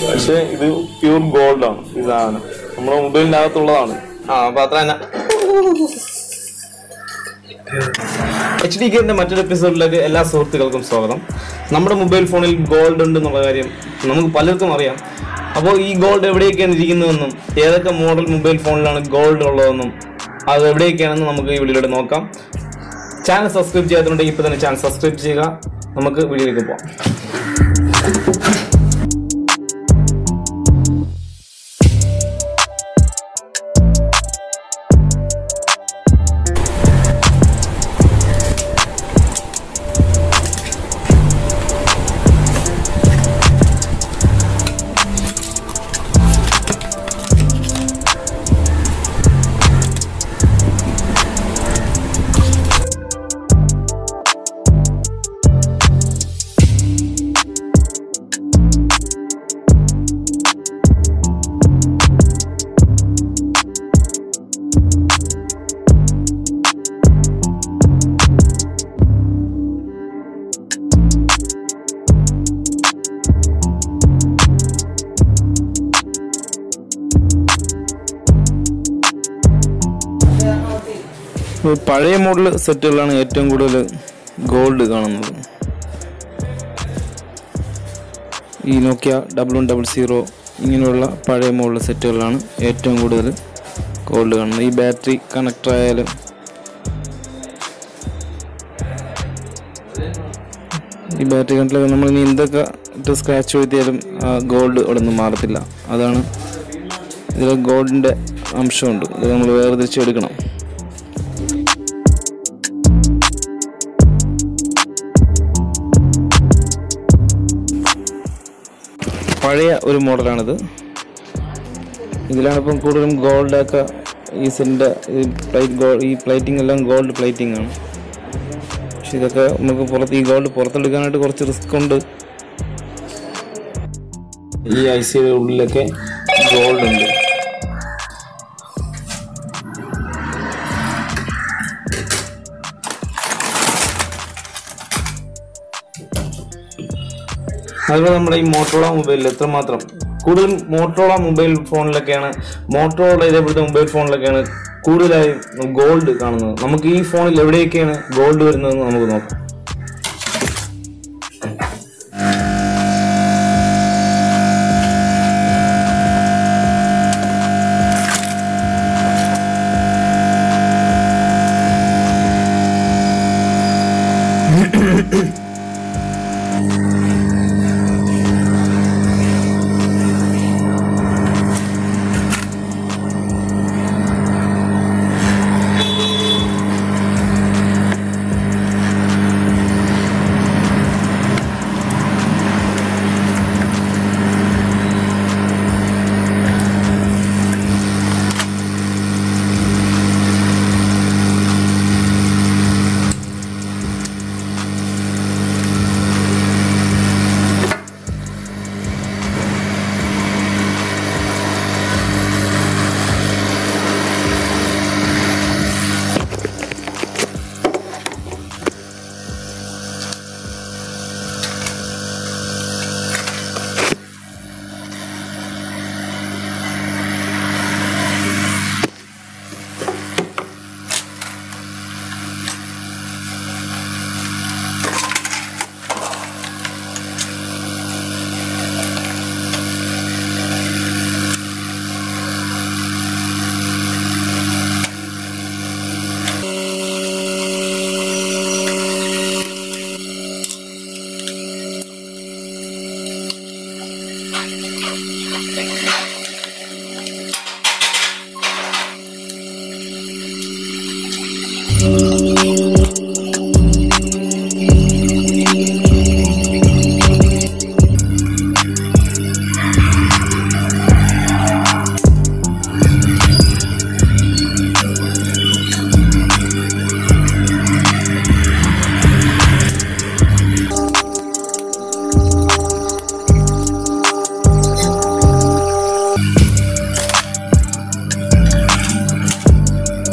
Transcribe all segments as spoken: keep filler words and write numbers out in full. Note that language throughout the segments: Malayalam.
പക്ഷെ ഇത് പ്യൂർ ഗോൾഡ് ആണ്. ഈ സാധനം നമ്മുടെ മൊബൈലിന്റെ അകത്തുള്ളതാണ്. ആ അപ്പൊ അത്ര തന്നെ. എച്ച് ഡി കെന്റെ മറ്റൊരു എപ്പിസോഡിലേക്ക് എല്ലാ സുഹൃത്തുക്കൾക്കും സ്വാഗതം. നമ്മുടെ മൊബൈൽ ഫോണിൽ ഗോൾഡ് ഉണ്ട് എന്നുള്ള കാര്യം നമുക്ക് പലർക്കും അറിയാം. അപ്പോൾ ഈ ഗോൾഡ് എവിടെയൊക്കെയാണ് ഇരിക്കുന്നതെന്നും ഏതൊക്കെ മോഡൽ മൊബൈൽ ഫോണിലാണ് ഗോൾഡ് ഉള്ളതെന്നും അത് എവിടെയൊക്കെയാണെന്ന് നമുക്ക് ഈ വീഡിയോയിലൂടെ നോക്കാം. ചാനൽ സബ്സ്ക്രൈബ് ചെയ്യാത്തതുണ്ടെങ്കിൽ ഇപ്പോൾ തന്നെ ചാനൽ സബ്സ്ക്രൈബ് ചെയ്യുക. നമുക്ക് വീഡിയോയിലേക്ക് പോകാം. പഴയ മോഡൽ സെറ്റുകളാണ് ഏറ്റവും കൂടുതൽ ഗോൾഡ് കാണുന്നത്. ഈ Nokia double one double zero ഇങ്ങനെയുള്ള പഴയ മോഡൽ സെറ്റുകളാണ് ഏറ്റവും കൂടുതൽ ഗോൾഡ് കാണുന്നത്. ഈ ബാറ്ററി കണക്ടർ ആയാലും ഈ ബാറ്ററി കണക്ടർ നമ്മൾ ഇനി എന്തൊക്കെ ഇട്ട് സ്ക്രാച്ച് വരുത്തിയാലും ഗോൾഡ് അവിടെ നിന്ന് മാറത്തില്ല. അതാണ് ഇതിൽ ഗോൾഡിൻ്റെ അംശമുണ്ട്. ഇത് നമ്മൾ വേർതിരിച്ചെടുക്കണം. പഴയ ഒരു മോഡലാണിത്. ഇതിലാണ് ഇപ്പം കൂടുതലും ഗോൾഡൊക്കെ ഈ സെൻ്റെ ഈ പ്ലേറ്റ് ഗോൾഡ് ഈ പ്ലേറ്റിംഗ് എല്ലാം ഗോൾഡ് പ്ലേറ്റിംഗ് ആണ്. പക്ഷെ ഇതൊക്കെ നമുക്ക് പുറത്ത് ഈ ഗോൾഡ് പുറത്തെടുക്കാനായിട്ട് കുറച്ച് റിസ്ക് ഉണ്ട്. ഈ ഐ സിയുടെ ഉള്ളിലൊക്കെ ഗോൾഡ് ഉണ്ട്. അതുപോലെ നമ്മുടെ ഈ മോട്ടോറോള മൊബൈലിൽ എത്രമാത്രം കൂടുതലും മോട്ടോറോള മൊബൈൽ ഫോണിലൊക്കെയാണ് മോട്ടോറോള ഇതേപോലത്തെ മൊബൈൽ ഫോണിലൊക്കെയാണ് കൂടുതലായി ഗോൾഡ് കാണുന്നത്. നമുക്ക് ഈ ഫോണിൽ എവിടെയൊക്കെയാണ് ഗോൾഡ് വരുന്നതെന്ന് നമുക്ക് നോക്കാം.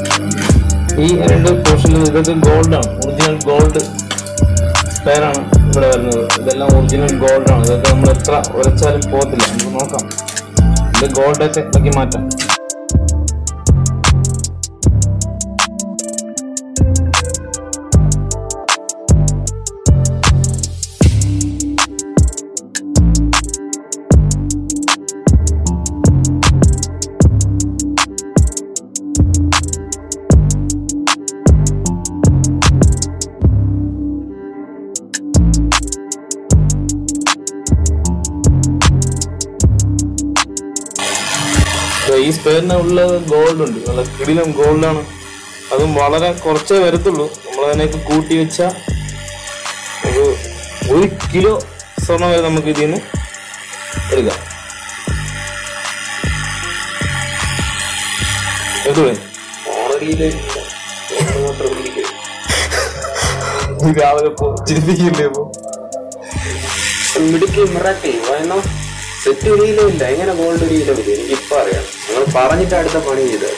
ഈ രണ്ട് പോർഷനിൽ ഇതൊക്കെ ഗോൾഡാണ്, ഒറിജിനൽ ഗോൾഡ് സ്പെയറാണ്. ഇവിടെ വരുന്നത്. ഇതെല്ലാം ഒറിജിനൽ ഗോൾഡാണ്. ഇതൊക്കെ നമ്മൾ എത്ര ഉരച്ചാലും പോകത്തില്ല. നമുക്ക് നോക്കാം. ഇത് ഗോൾഡൊക്കെ ഇതൊക്കെ മാറ്റാം. ഈ സ്പെയറിന് ഉള്ളത് ഗോൾഡ് ഉണ്ട്. നല്ല കിടിലം ഗോൾഡാണ്. അതും വളരെ കുറച്ചേ വരത്തുള്ളൂ. നമ്മൾ അതിനൊക്കെ കൂട്ടി വെച്ചാൽ ഒരു ഒരു കിലോ സ്വർണം വരെ നമുക്ക് ഇതിൽ നിന്ന് എടുക്കാം. രാവിലെ ചിരിപ്പിക്കില്ലേ? ഇപ്പൊ മിടുക്കി മിറാക്കിൾ വയനോ സെറ്റ് ഒരു കിലോ ഇല്ല. എങ്ങനെ ഗോൾഡ് ഒരു കിലോ വരും? എനിക്ക് ഇപ്പൊ അറിയാം. നിങ്ങൾ പറഞ്ഞിട്ട് അടുത്ത പണി ചെയ്തത്.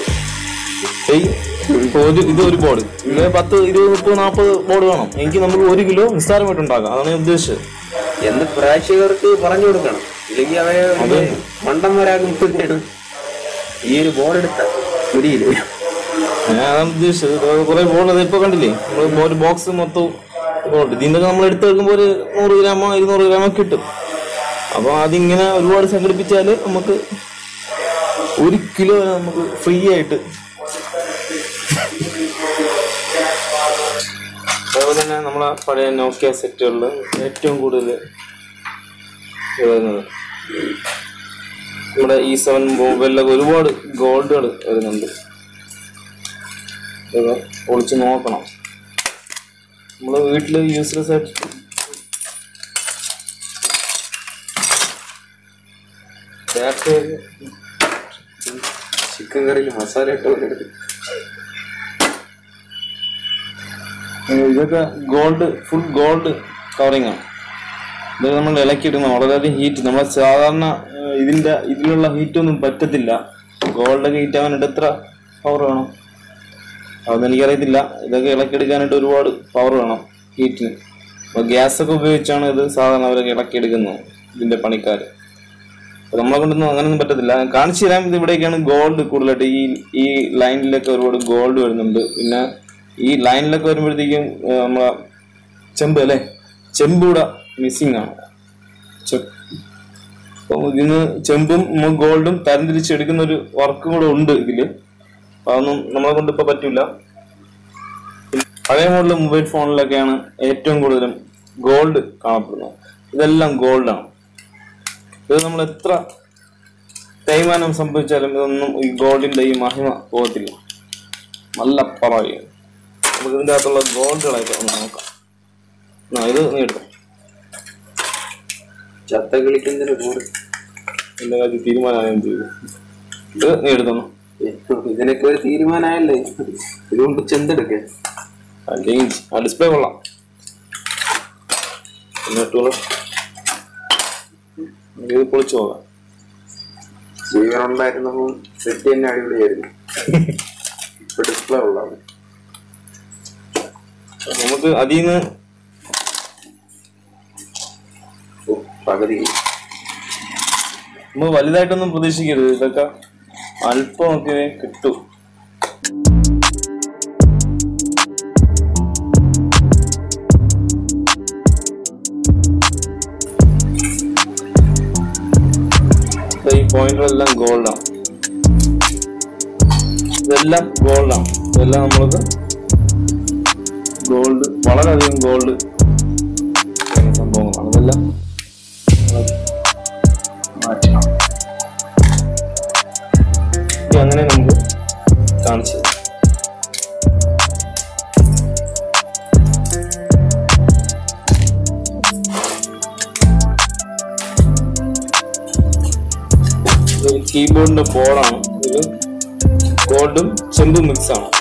ഇത് ഒരു ബോർഡ് ഇത് പത്ത് ഇരുപത് മുപ്പത് നാൽപ്പത് ബോർഡ് വേണം. എനിക്ക് നമുക്ക് ഒരു കിലോ നിസ്സാരമായിട്ട് ഉണ്ടാക്കാം. അതാണ് ഞാൻ ഉദ്ദേശിച്ചത്. എന്ന് പ്രേക്ഷകർക്ക് പറഞ്ഞു കൊടുക്കണം. ഇല്ലെങ്കിൽ അവരെ മണ്ടന്മാരാകുമ്പോഴത്തേണ് ഈ ഒരു ബോർഡ് എടുത്ത ഒരു കിലോ. ഞാൻ അതാണ് ഉദ്ദേശിച്ചത്. കുറെ ബോർഡ് അത് ഇപ്പൊ കണ്ടില്ലേ? നമ്മൾ ഒരു ബോക്സ് മൊത്തം ബോർഡ്. ഇതിന്റെ നമ്മൾ എടുത്ത് വെക്കുമ്പോൾ ഒരു നൂറ് ഗ്രാമോ ഇരുന്നൂറ് ഗ്രാമോ കിട്ടും. അപ്പൊ അതിങ്ങനെ ഒരുപാട് സംഘടിപ്പിച്ചാല് നമുക്ക് ഒരു കിലോ നമുക്ക് ഫ്രീ ആയിട്ട്. അതുപോലെ തന്നെ നമ്മളെ പഴയ നോക്കിയ സെറ്റുകളിൽ ഏറ്റവും കൂടുതൽ വരുന്നത് നമ്മുടെ ഈ സെവൻ മൊബൈലിലൊക്കെ ഒരുപാട് ഗോൾഡുകൾ വരുന്നുണ്ട്. ഒളിച്ച് നോക്കണം. നമ്മള് വീട്ടില് യൂസ്ലെസ് ആയിട്ട് ചിക്കൻ കറിയിൽ മസാല ഇട്ട് ഇതൊക്കെ ഗോൾഡ് ഫുൾ ഗോൾഡ് കവറിങ് ആണ്. ഇതൊക്കെ നമ്മൾ ഇളക്കിയിടുന്ന വളരെയധികം ഹീറ്റ്. നമ്മളെ സാധാരണ ഇതിന്റെ ഇതിലുള്ള ഹീറ്റൊന്നും പറ്റത്തില്ല. ഗോൾഡൊക്കെ ഹീറ്റ് ആവാനായിട്ട് എത്ര പവർ വേണം അതൊന്നും എനിക്കറിയത്തില്ല. ഇതൊക്കെ ഇളക്കിയെടുക്കാനായിട്ട് ഒരുപാട് പവർ വേണം ഹീറ്റിന്. അപ്പോൾ ഗ്യാസൊക്കെ ഉപയോഗിച്ചാണ് ഇത് സാധാരണ അവരൊക്കെ ഇളക്കിയെടുക്കുന്നത് ഇതിന്റെ പണിക്കാർ. നമ്മളെ കൊണ്ടൊന്നും അങ്ങനെയൊന്നും പറ്റത്തില്ല. കാണിച്ചു തരാൻ. ഇത് ഇവിടെയൊക്കെയാണ് ഗോൾഡ് കൂടുതലായിട്ട്. ഈ ഈ ലൈനിലൊക്കെ ഒരുപാട് ഗോൾഡ് വരുന്നുണ്ട്. പിന്നെ ഈ ലൈനിലൊക്കെ വരുമ്പോഴത്തേക്കും നമ്മളെ ചെമ്പ് അല്ലേ, ചെമ്പ് കൂടെ മിസ്സിങ് ആണ്. അപ്പം ഇതിന് ചെമ്പും ഗോൾഡും തരംതിരിച്ചെടുക്കുന്ന ഒരു വർക്കും കൂടെ ഉണ്ട് ഇതില്. അതൊന്നും നമ്മളെ കൊണ്ട് ഇപ്പൊ പറ്റൂല. പഴയ മോഡൽ മൊബൈൽ ഫോണിലൊക്കെയാണ് ഏറ്റവും കൂടുതലും ഗോൾഡ് കാണപ്പെടുന്നത്. ഇതെല്ലാം ഗോൾഡാണ്. ഇത് നമ്മൾ എത്ര തേയ്മാനം സംഭവിച്ചാലും ഇതൊന്നും ഈ ഗോൾഡിന്റെ ഈ മഹിമ പോകത്തില്ല. നല്ല പറയും. നമുക്ക് ഇതിൻ്റെ അകത്തുള്ള ഗോൾഡുകളായിട്ട് ഒന്ന് നോക്കാം. ഇത് നീ എടുക്കാം. ചത്ത കളിക്കുന്നതിന് കൂടെ എന്റെ കാര്യം തീരുമാനം ചെയ്തു. ഇത് നീ എടുക്കുന്നു. ഇതിനൊക്കെ ഒരു തീരുമാനമല്ലേ? ഇതുകൊണ്ട് ചെന്തെടുക്ക. അല്ലെങ്കിൽ ആ ഡിസ്പ്ലേ കൊള്ളാം. എന്നിട്ടുള്ള ഇത് പൊളിച്ചു പോകാം. ജീവനുണ്ടായിരുന്നപ്പോൾ സെറ്റ് തന്നെ അടിപൊളിയായിരുന്നു. ഇപ്പൊ ഡിസ്പ്ലേ ഉള്ളതാണ്. നമുക്ക് അതിൽ നിന്ന് പകുതി നമ്മൾ വലുതായിട്ടൊന്നും പ്രതീക്ഷിക്കരുത്. ഇതൊക്കെ അല്പമൊക്കെ കിട്ടും. ഈ പോയിന്റുകളെല്ലാം ഗോൾഡാണ്. ഇതെല്ലാം ഗോൾഡാണ്. ഇതെല്ലാം നമ്മൾക്ക് ഗോൾഡ് വളരെയധികം ഗോൾഡ് സംഭവങ്ങളാണ്. ഇതെല്ലാം മാറ്റണം. അങ്ങനെ നമുക്ക് കാണിച്ചു തരാം. ഇതൊരു കീബോർഡിന്റെ ബോർഡാണ്. ഇത് ഗോൾഡും ചെമ്പും മിക്സ് ആണ്.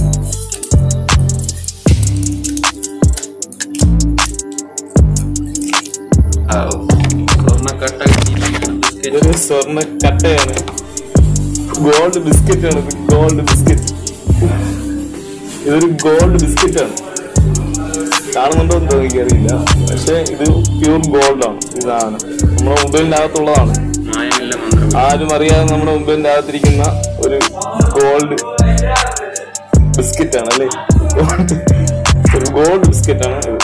ഇതൊരു സ്വർണ്ണ കട്ടയാണ്. ഗോൾഡ് ബിസ്ക്കറ്റ് ആണ്. Gold biscuit. ഇതൊരു ഗോൾഡ് ബിസ്ക്കറ്റ് ആണ്. കാണുന്നുണ്ടോ എന്തോ എനിക്കറിയില്ല. പക്ഷെ ഇത് പ്യൂർ ഗോൾഡാണ് ഈ സാധനം. നമ്മുടെ മൊബൈലിന്റെ അകത്തുള്ളതാണ്. ആരും അറിയാതെ നമ്മുടെ മൊബൈലിന്റെ അകത്തിരിക്കുന്ന ഒരു ഗോൾഡ് ബിസ്ക്കറ്റ് ആണ് അല്ലേ? ഒരു ഗോൾഡ് ബിസ്ക്കറ്റ് ആണ് ഇത്.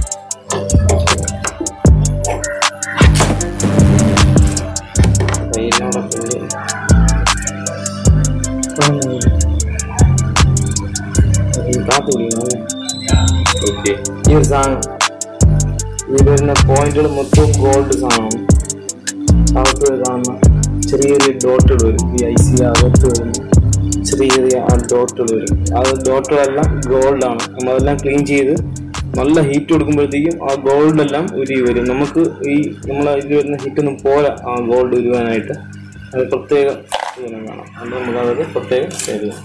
ഈ ഒരു സാധനം ഇതിൽ വരുന്ന പോയിന്റുകൾ മൊത്തം ഗോൾഡ് സാധനമാണ്. അകത്ത് കാണുന്ന ചെറിയ ചെറിയ ഡോട്ടുകൾ വരും. ഈ ഐ സി അകത്ത് വരുന്ന ചെറിയ ചെറിയ ആ ഡോട്ടുകൾ വരും. ആ ഡോട്ടുകളെല്ലാം ഗോൾഡാണ്. നമ്മളതെല്ലാം ക്ലീൻ ചെയ്ത് നല്ല ഹീറ്റ് കൊടുക്കുമ്പോഴത്തേക്കും ആ ഗോൾഡെല്ലാം ഉരുകി വരും. നമുക്ക് ഈ നമ്മൾ ഇതിൽ വരുന്ന ഹീറ്റൊന്നും പോരാ ആ ഗോൾഡ് ഉരുവാനായിട്ട്. അത് പ്രത്യേകം ഇതിനും വേണം. അത് നമുക്ക് അതൊക്കെ പ്രത്യേകം സേവ് ചെയ്യാം.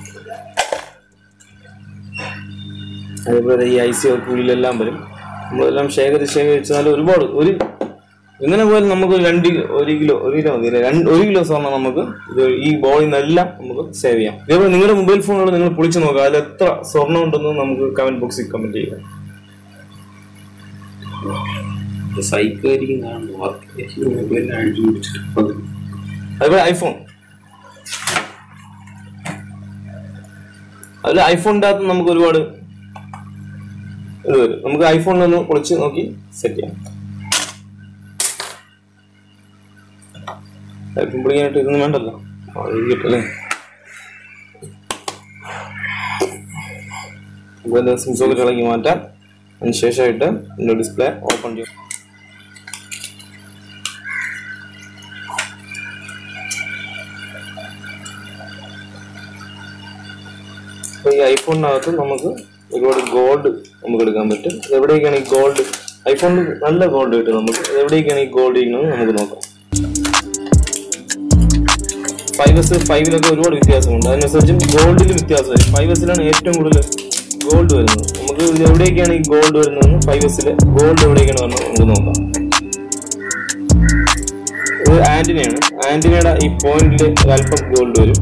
അതേപോലെ ഈ ഐ സി ഒക്കെ ഉള്ളിലെല്ലാം വരും. നമ്മളെല്ലാം ശേഖരിച്ച് ശേഖരിച്ചാൽ ഒരുപാട് ഒരു എങ്ങനെ പോയാലും നമുക്ക് രണ്ട് ഒരു കിലോ ഒരു കിലോ മതി രണ്ട് ഒരു കിലോ സ്വർണ്ണം നമുക്ക് ഇത് ഈ ബോളിൽ നിന്നെല്ലാം നമുക്ക് സേവ് ചെയ്യാം. ഇതേപോലെ നിങ്ങളുടെ മൊബൈൽ ഫോണുകൾ നിങ്ങൾ പൊളിച്ചു നോക്കുക. അതിൽ എത്ര സ്വർണ്ണം ഉണ്ടെന്ന് നമുക്ക് കമന്റ് ബോക്സിൽ കമന്റ് ചെയ്യാം. അതുപോലെ ഐഫോൺ അതിൽ ഐഫോണിൻ്റെ അകത്ത് നമുക്ക് ഒരുപാട് ഇത് വരും. നമുക്ക് ഐഫോണിലൊന്ന് പൊളിച്ച് നോക്കി സെറ്റ് ചെയ്യാം. ഐഫോൺ പൊളിക്കാനായിട്ട് ഇതൊന്നും വേണ്ടല്ലോ, കിട്ടല്ലേ? നമുക്ക് സിം സോക്കറ്റ് ഇളക്കി മാറ്റാം. അതിന് ശേഷമായിട്ട് ഇതിൻ്റെ ഡിസ്പ്ലേ ഓപ്പൺ ചെയ്യും. അപ്പോൾ ഈ ഐഫോണിനകത്ത് നമുക്ക് ഒരുപാട് ഗോൾഡ് നമുക്ക് എടുക്കാൻ പറ്റും. എവിടേക്കാണ് ഈ ഗോൾഡ് ഐഫോണിൽ നല്ല ഗോൾഡ് കിട്ടും നമുക്ക്. എവിടേക്കാണ് ഈ ഗോൾഡ് ഇരിക്കുന്നത് നമുക്ക് നോക്കാം. ഫൈവ് എസ് ഫൈവിലൊക്കെ ഒരുപാട് വ്യത്യാസമുണ്ട്. അതിനനുസരിച്ചും ഗോൾഡിൽ വ്യത്യാസം വരും. ഫൈവ് എസിലാണ് ഏറ്റവും കൂടുതൽ ഗോൾഡ് വരുന്നത്. നമുക്ക് ഇത് എവിടേക്കാണ് ഈ ഗോൾഡ് വരുന്നതെന്ന് ഫൈവ് എസിലെ ഗോൾഡ് എവിടേക്കാണ് വരുന്നത് നമുക്ക് നോക്കാം. ഇത് ആന്റിനയാണ്. ആന്റിനയുടെ ഈ പോയിന്റിൽ ഒരല്പം ഗോൾഡ് വരും.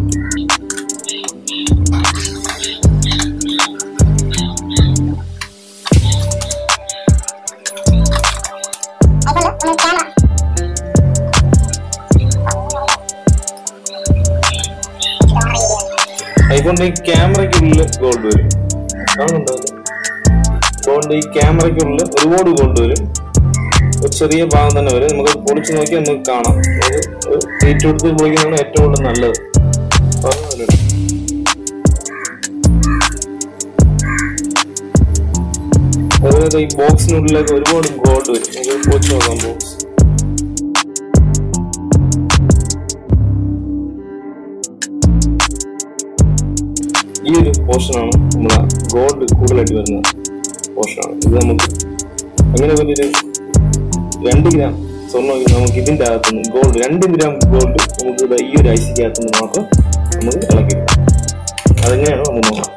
ഐഫോണിന്റെ ഈ ക്യാമറയ്ക്കുള്ളിൽ ഗോൾഡ് വരും. കാണുന്നുണ്ടോ? ഗോൾഡ് ഈ ക്യാമറയ്ക്കുള്ളിൽ ഒരുപാട് ഗോൾഡ് വരും. ഒരു ചെറിയ ഭാഗം തന്നെ വരും. നമുക്ക് പൊളിച്ച് നോക്കിയാൽ നമുക്ക് കാണാം. നമുക്ക് ഹീറ്റ് കൊടുത്ത് പൊളിക്കുന്നതാണ് ഏറ്റവും കൂടുതൽ നല്ലത്. അതുപോലെ ഈ ബോക്സിനുള്ളിലേക്ക് ഒരുപാട് ഗോൾഡ് വരും. നമുക്ക് പൊളിച്ച് നോക്കാം. ബോക്സ് ഈ ഒരു പോർഷനാണ് നമ്മളെ ഗോൾഡ് കൂടുതലായിട്ട് വരുന്ന പോർഷനാണ്. ഇത് നമുക്ക് അങ്ങനെ വലിയൊരു രണ്ട് ഗ്രാം സ്വർണ്ണം നമുക്ക് ഇതിൻ്റെ അകത്തുനിന്ന് ഗോൾഡ് രണ്ട് ഗ്രാം ഗോൾഡ് നമുക്ക് ഈ ഒരു ഐസിക്കകത്തുനിന്ന് മാത്രം നമുക്ക് ഇളക്കിയെടുക്കാം. അതെങ്ങനെയാണ് നമുക്ക് നോക്കാം.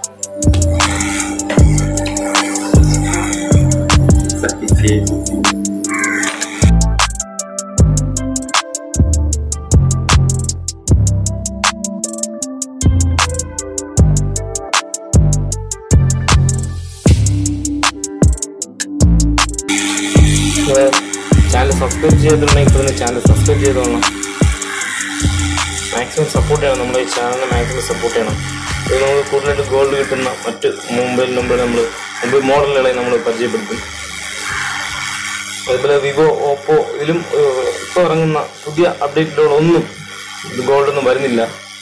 ചാനൽ സബ്സ്ക്രൈബ് ചെയ്തിട്ടുണ്ടെങ്കിൽ ഇപ്പോൾ തന്നെ ചാനൽ സബ്സ്ക്രൈബ് ചെയ്തോളണം. മാക്സിമം സപ്പോർട്ട് ചെയ്യണം. നമ്മുടെ ഈ ചാനലിനെ മാക്സിമം സപ്പോർട്ട് ചെയ്യണം. ഇത് നമുക്ക് കൂടുതലായിട്ട് ഗോൾഡ് കിട്ടുന്ന മറ്റ് മൊബൈൽ നമ്പർ നമ്മൾ മൊബൈൽ മോഡലുകളെ നമ്മൾ പരിചയപ്പെടുത്തും. അതുപോലെ വിവോ, ഓപ്പോ ഇതിലും ഇപ്പോൾ ഇറങ്ങുന്ന പുതിയ അപ്ഡേറ്റുകളൊന്നും ഗോൾഡൊന്നും വരുന്നില്ല.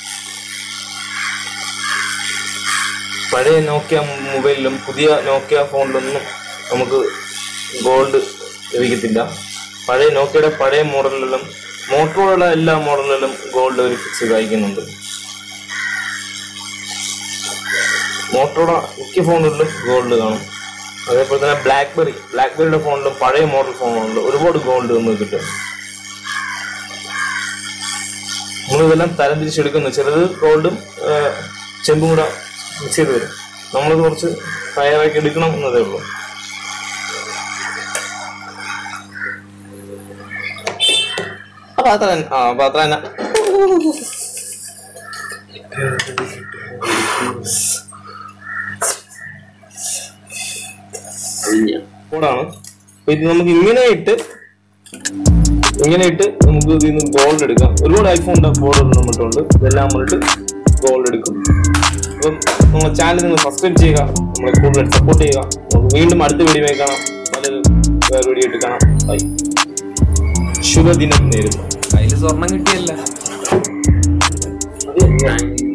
പഴയ നോക്കിയ മൊബൈലിലും പുതിയ നോക്കിയ ഫോണിലൊന്നും നമുക്ക് ഗോൾഡ് ലഭിക്കത്തില്ല. പഴയ നോക്കിയുടെ പഴയ മോഡലിലും മോട്ടോറുള്ള എല്ലാ മോഡലിലും ഗോൾഡ് ഒരു ഫിക്സ് അയക്കുന്നുണ്ട്. മോട്ടോറ മിക്ക ഫോണുകളിലും ഗോൾഡ് കാണും. അതേപോലെ തന്നെ ബ്ലാക്ക്ബെറി ബ്ലാക്ക്ബെറിയുടെ ഫോണിലും പഴയ മോഡൽ ഫോണുകളിലും ഒരുപാട് ഗോൾഡ് നമുക്ക് കിട്ടും. നമ്മളിതെല്ലാം തരം തിരിച്ചെടുക്കുന്നു. ചിലത് ഗോൾഡും ചെമ്പും കൂടെ മിക്സ് ചെയ്ത് വരും. നമ്മളത് കുറച്ച് തയ്യാറാക്കി എടുക്കണം എന്നതേ ഉള്ളൂ. അപ്പൊ അത്ര ആ അപ്പൊ അത്ര തന്നെ കോഡാണ്. അപ്പൊ ഇത് നമുക്ക് ഇങ്ങനെ ഇട്ട് ഇങ്ങനെ ഇട്ട് നമുക്ക് ഇതിൽ നിന്ന് ഗോൾഡ് എടുക്കാം. ഒരുപാട് ഐഫോണിന്റെ ബോർഡ് നമ്മളിട്ടുണ്ട്. ഇതെല്ലാം നമ്മളിട്ട് ഗോൾഡ് എടുക്കും. അപ്പം നമ്മുടെ ചാനൽ നിങ്ങൾ സബ്സ്ക്രൈബ് ചെയ്യുക, നമ്മളെ കൂടുതൽ സപ്പോർട്ട് ചെയ്യുക. നമുക്ക് വീണ്ടും അടുത്ത വീഡിയോ കാണാം. നല്ലൊരു വേറെ വീഡിയോ ഇട്ട് കാണാം. ബൈ. ശുഭദിനം നേരുന്നു. അതിൽ സ്വർണം കിട്ടിയല്ല.